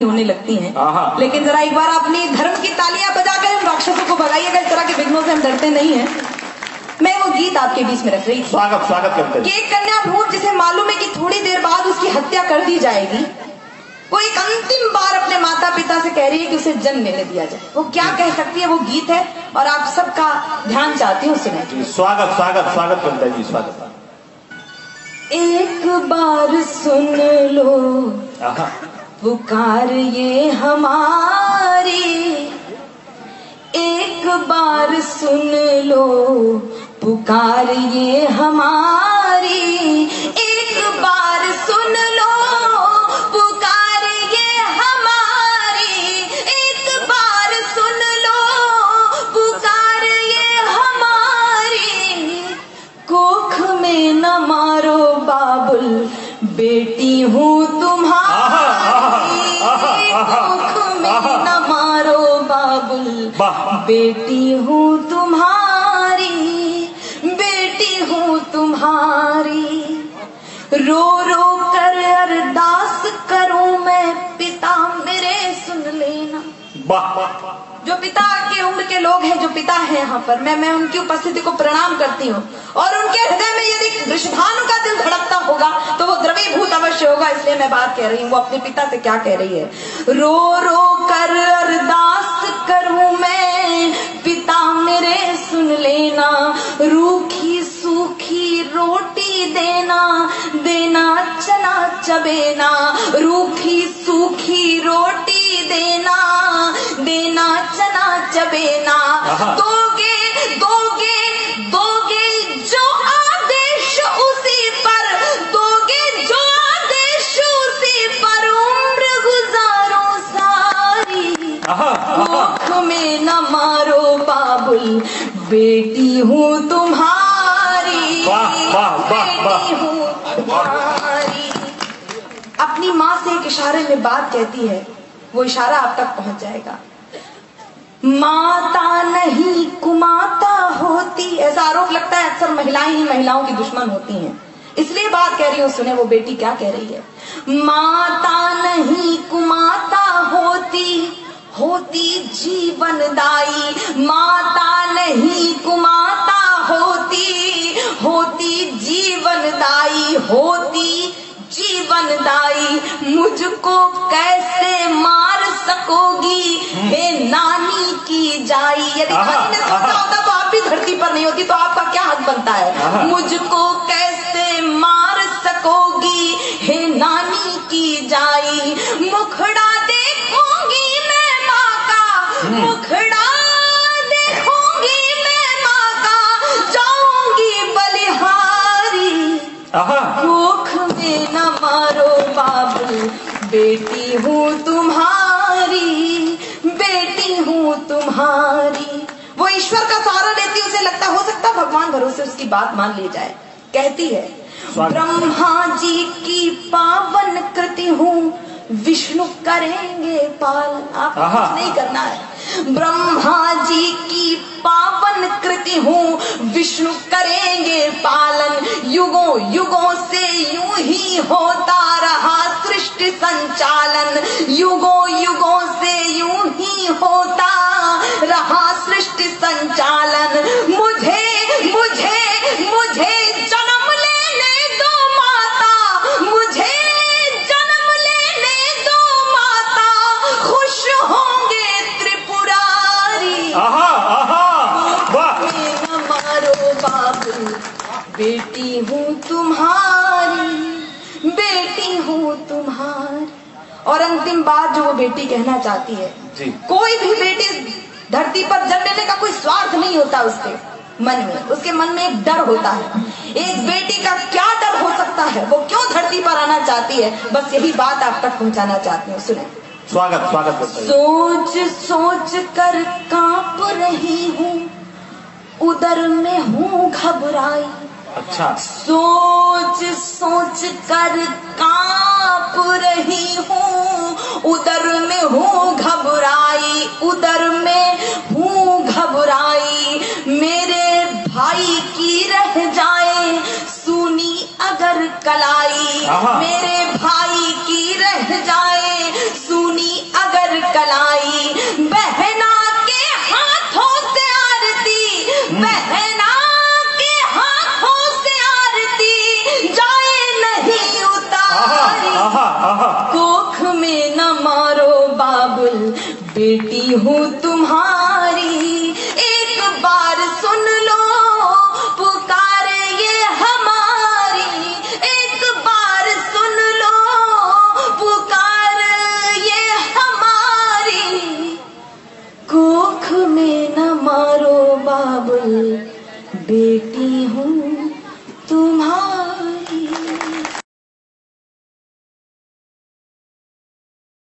होने लगती हैं। लेकिन जरा एक बार अपनी धर्म की तालियां बजाकर इन राक्षसों को भगाइएगा। इस तरह के विघ्नों से हम डरते नहीं हैं। मैं वो गीत आपके बीच में रख रही थी। स्वागत करते हैं। एक कन्या भ्रूण जिसे मालूम है कि थोड़ी देर बाद उसकी हत्या कर दी जाएगी, वो एक अंतिम बार अपने माता पिता से कह रही है कि उसे जन्म लेने दिया जाए। वो क्या कह सकती है, वो गीत है और आप सबका ध्यान चाहती हूँ सुने। स्वागत करते हैं जी, स्वागत। एक बार सुन लो पुकार ये हमारी, एक बार सुन लो पुकार ये हमारी, एक बार सुन लो पुकार ये हमारी, एक बार सुन लो पुकार ये हमारी। कोख में न मारो बाबुल बेटी हूँ तुम्हारी, कोख में न मारो बाबुल बेटी हूँ तुम्हारी, बेटी हूँ तुम्हारी। रो रो कर अरदास करूं मैं पिता मेरे सुन लेना। जो पिता की उम्र के लोग हैं, जो पिता हैं यहाँ पर, मैं उनकी उपस्थिति को प्रणाम करती हूँ। और उनके हृदय में यदि वृषभानु का दिल धड़कता होगा तो वो द्रवीभूत अवश्य होगा। इसलिए मैं बात कह रही हूँ, वो अपने पिता से क्या कह रही है। रो रो कर अरदास करूं मैं पिता मेरे सुन लेना, रूखी सूखी रोटी देना, देना चना चबेना, रूखी सूखी रोटी देना, देना चना चबेना। दोगे दोगे दोगे जो आदेश उसी पर, दोगे जो आदेश उसी पर, उम्र गुजारो सारी। कोख में न मारो बाबुल बेटी हूँ तुम्हारी, बेटी हूँ तुम्हारी। अपनी माँ से एक इशारे में बात कहती है, वो इशारा आप तक पहुंच जाएगा। माता नहीं कुमाता होती, ऐसा आरोप लगता है अक्सर महिलाएं ही महिलाओं की दुश्मन होती हैं। इसलिए बात कह रही हूँ, सुने वो बेटी क्या कह रही है। माता नहीं कुमाता होती, होती जीवनदाई, माता नहीं कुमाता होती, होती जीवनदाई, होती जीवनदाई। मुझको कैसे मार सकोगी हे नानी की जाई। यदि नानी ने सोचा होता तो आप भी धरती पर नहीं होती, तो आपका क्या हक बनता है। मुझको कैसे मार सकोगी हे नानी की जाई। मुखड़ा देखूंगी मैं माँ का, मुखड़ा देखूंगी मैं माँ का, जाऊंगी बलिहारी। कोख में न मारो बाबू बेटी हूँ तुम्हारी, बेटी हूँ तुम्हारी। वो ईश्वर का सहारा लेती, उसे लगता हो सकता भगवान भरोसे उसकी बात मान ली जाए। कहती है ब्रह्मा जी की पावन कृति हूँ, विष्णु करेंगे पालन। आप कुछ नहीं करना है। ब्रह्मा जी की पावन कृति हूँ, विष्णु करेंगे पालन। युगों युगों से यूं ही होता रहा सृष्टि संचालन, युगों युगों से यूं ही होता रहा सृष्टि संचालन। मुझे मुझे मुझे जन्म लेने दो माता, मुझे जन्म लेने दो माता, खुश होंगे त्रिपुरारी। न मारो बाबू बेटी हूँ तुम्हारी, बेटी हूँ तुम्हारी। और अंतिम बात जो वो बेटी कहना चाहती है, कोई भी बेटी धरती पर जन्म लेने का कोई स्वार्थ नहीं होता उसके मन में, उसके मन में एक डर होता है। एक बेटी का क्या डर हो सकता है, वो क्यों धरती पर आना चाहती है, बस यही बात आप तक पहुंचाना चाहती हूँ। सुने। स्वागत। सोच सोच कर कांप रही हूँ, उदर में हूँ घबराई। अच्छा। सोच सोच कर कांप रही हूँ, उदर में हूँ घबराई, उदर में हूँ घबराई। मेरे भाई की रह जाए सुनी अगर कलाई, मेरे भाई की रह जाए सुनी कलाई, बहना के हाथों से आरती, बहना के हाथों से आरती जाए नहीं उतारी। कोख में न मारो बाबुल, बेटी हूँ तुम्हारी, एक बार सुन लो पुकार ये हमारी, एक बार सुन लो पुकार ये हमारी। कोख में न मारो बाबुल, बेटी